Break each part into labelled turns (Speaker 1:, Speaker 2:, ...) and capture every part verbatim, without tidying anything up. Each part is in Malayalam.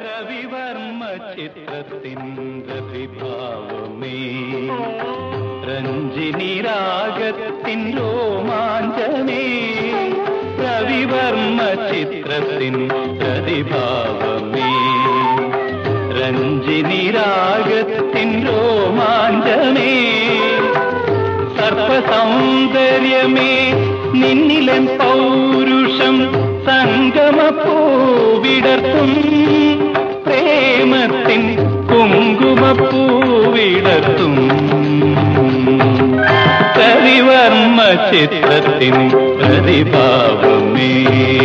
Speaker 1: രവിവർമ്മ ചിത്രത്തിൻ പ്രതിഭാവമേ, രഞ്ജിനി രാഗത്തിൻ രോമാഞ്ചമേ, രവിവർമ്മ ചിത്രത്തിൻ പ്രതിഭാവമേ, രഞ്ജിനി രാഗത്തിൻ രോമാഞ്ചമേ, സർപ്പസൗന്ദര്യമേ നിന്നിലൻ പൗരുഷം സംഗമപ്പൂവിടർത്തും, പ്രേമത്തിൻ കുങ്കുമപ്പൂവിടർത്തും, രവിവർമ്മ ചിത്രത്തിൻ പ്രതിഭാവമേ.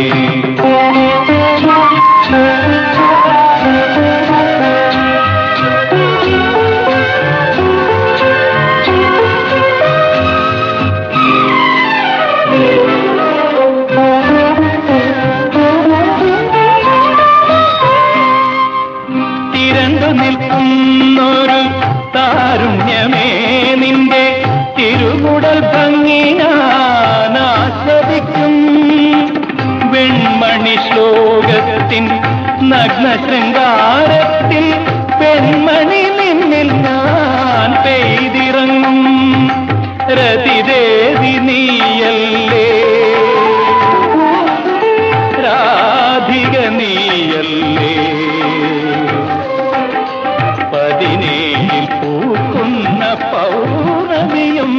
Speaker 1: നിൽക്കുന്നൊരു താരുണ്യമേ നിന്റെ തിരുമുടൽ ഭംഗി ഞാൻ ആസ്വദിക്കും, വെൺമണി ശ്ലോകത്തിൻ നഗ്ന ശൃംഗാരത്തിൽ പെൺമണി നിന്നിൽ ഞാൻ പെയ്തിറങ്ങും, രതിദേവി നീയല്ലേ രാധിക നീയല്ലേ, പതിനേഴിൽ പൂക്കുന്ന പൗർണമിയും,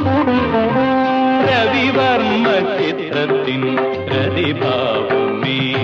Speaker 1: രവിവർമ്മ ചിത്രത്തിൻ പ്രതിഭാവമേ.